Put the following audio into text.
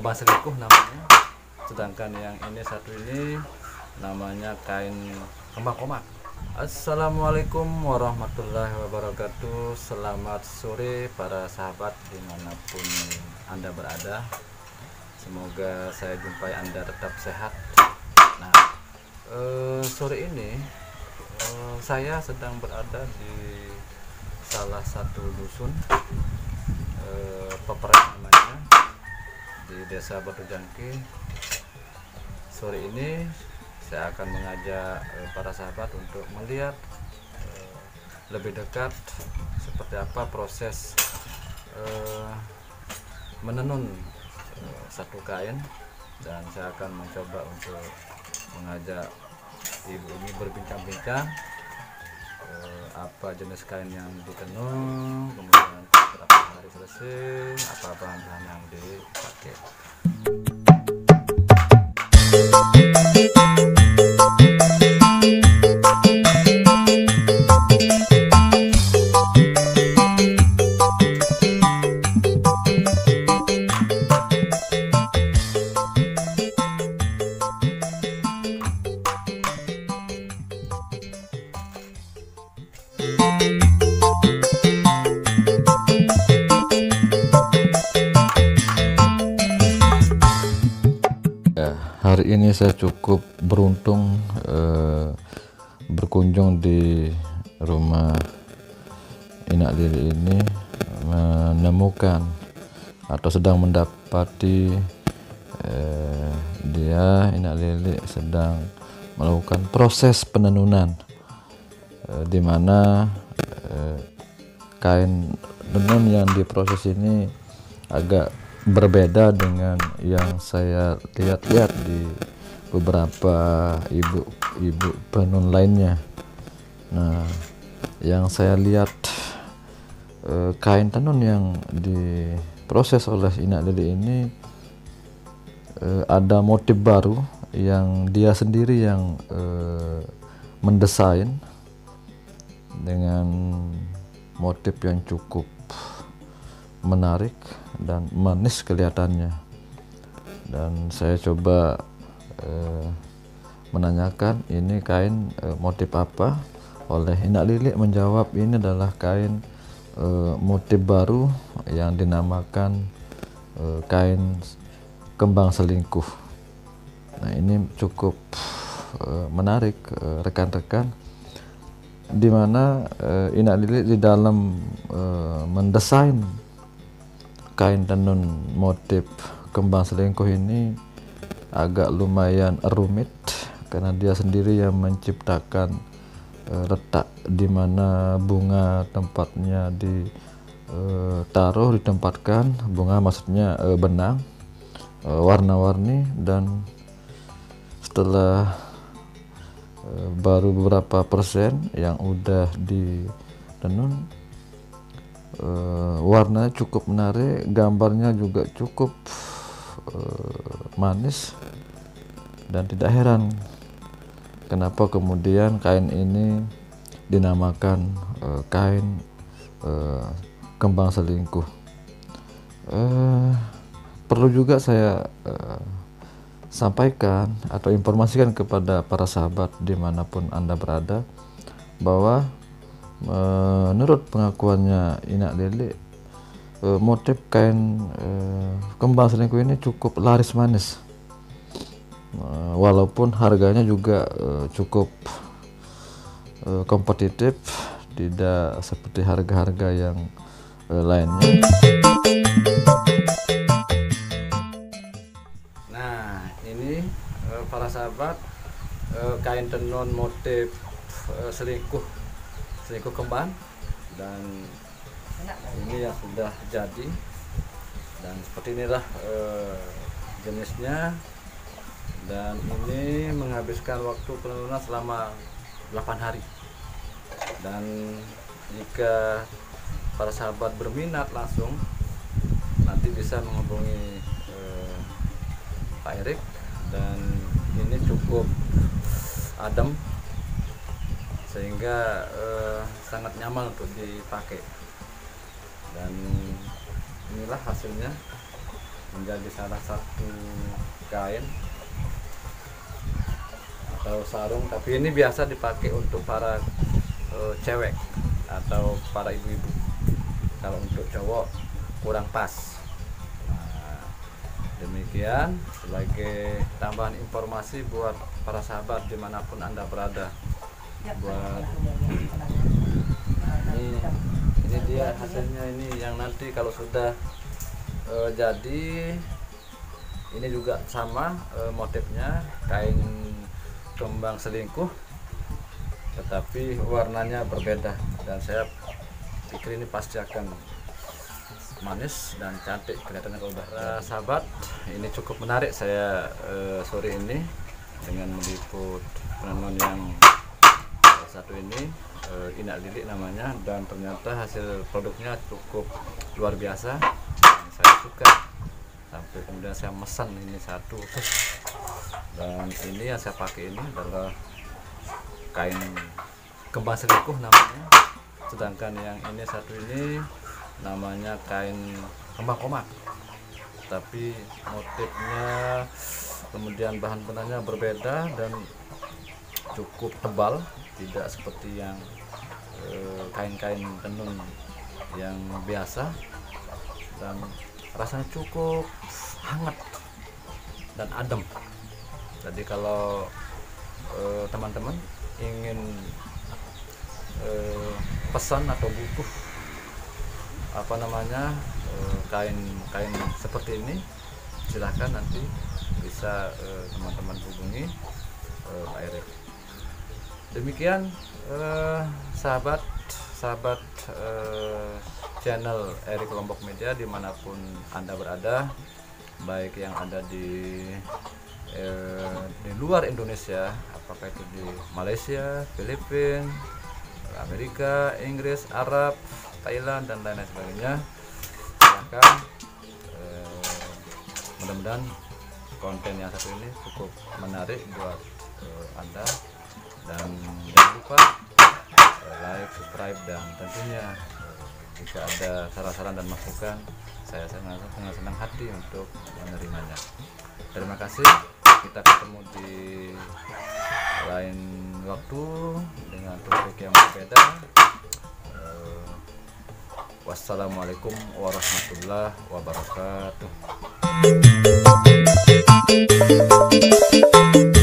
kembang selingkuh namanya, sedangkan yang ini satu ini namanya kain kembang komak. Assalamualaikum warahmatullahi wabarakatuh. Selamat sore para sahabat dimanapun Anda berada. Semoga saya jumpai Anda tetap sehat. Nah, sore ini saya sedang berada di salah satu dusun, Peperek namanya, di Desa Batu Jangki. Sore ini saya akan mengajak para sahabat untuk melihat lebih dekat seperti apa proses menenun satu kain, dan saya akan mencoba untuk mengajak ibu ini berbincang-bincang apa jenis kain yang ditenun, kemudian berapa hari selesai, apa bahan-bahan yang dipakai. Hari ini saya cukup beruntung berkunjung di rumah Inak Lili ini, menemukan atau sedang mendapati dia, Inak Lili, sedang melakukan proses penenunan, di mana kain tenun yang diproses ini agak berbeda dengan yang saya lihat-lihat di beberapa ibu penenun lainnya. Nah, yang saya lihat kain tenun yang diproses oleh Inak Lili ini ada motif baru yang dia sendiri yang mendesain dengan motif yang cukup menarik dan manis kelihatannya. Dan saya coba menanyakan ini kain motif apa. Oleh Inak Lili menjawab ini adalah kain motif baru yang dinamakan kain kembang selingkuh. Nah, ini cukup menarik rekan-rekan, di mana Inak Lili di dalam mendesain kain tenun motif kembang selingkuh ini agak lumayan rumit, karena dia sendiri yang menciptakan letak di mana bunga tempatnya ditaruh, ditempatkan. Bunga maksudnya benang warna-warni, dan setelah baru beberapa persen yang udah ditenun, warnanya cukup menarik, gambarnya juga cukup manis, dan tidak heran kenapa kemudian kain ini dinamakan kain kembang selingkuh. Perlu juga saya sampaikan atau informasikan kepada para sahabat dimanapun Anda berada, bahwa menurut pengakuannya Inak Lili, motif kain kembang selingkuh ini cukup laris manis, walaupun harganya juga cukup kompetitif, tidak seperti harga-harga yang lainnya. Nah, ini para sahabat, kain tenun motif selingkuh kembang, dan ini yang sudah jadi, dan seperti inilah jenisnya. Dan ini menghabiskan waktu penenunan selama 8 hari. Dan jika para sahabat berminat, langsung nanti bisa menghubungi Pak Erik, dan ini cukup adem sehingga sangat nyaman untuk dipakai. Dan inilah hasilnya. menjadi salah satu kain atau sarung, tapi ini biasa dipakai untuk para cewek atau para ibu-ibu. Kalau untuk cowok kurang pas. Nah, demikian sebagai tambahan informasi buat para sahabat dimanapun Anda berada. Buat ini dia hasilnya, ini yang nanti kalau sudah jadi. Ini juga sama motifnya, kain kembang selingkuh, tetapi warnanya berbeda, dan saya pikir ini pasti akan manis dan cantik kelihatannya kalau udah. Sahabat, ini cukup menarik saya sore ini dengan meliput penenun yang satu ini, Inak Lili namanya, dan ternyata hasil produknya cukup luar biasa dan saya suka. Sampai kemudian saya pesan ini satu, dan ini yang saya pakai ini adalah kain kembang selingkuh namanya, sedangkan yang ini satu ini namanya kain kembang komak, tapi motifnya kemudian bahan benangnya berbeda dan cukup tebal, tidak seperti yang kain-kain tenun yang biasa, dan rasanya cukup hangat dan adem. Jadi kalau teman-teman ingin pesan atau butuh kain seperti ini, silahkan nanti bisa teman-teman hubungi Pak Erik. Demikian sahabat channel Erik Lombok Media dimanapun Anda berada, baik yang ada di luar Indonesia, apakah itu di Malaysia, Filipina, Amerika, Inggris, Arab, Thailand, dan lain-lain sebagainya. Silahkan, mudah-mudahan konten yang satu ini cukup menarik buat Anda, dan jangan lupa like, subscribe, dan tentunya jika ada saran-saran dan masukan, saya sangat senang hati untuk menerimanya. Terima kasih, kita ketemu di lain waktu dengan topik yang berbeda. Wassalamualaikum warahmatullahi wabarakatuh.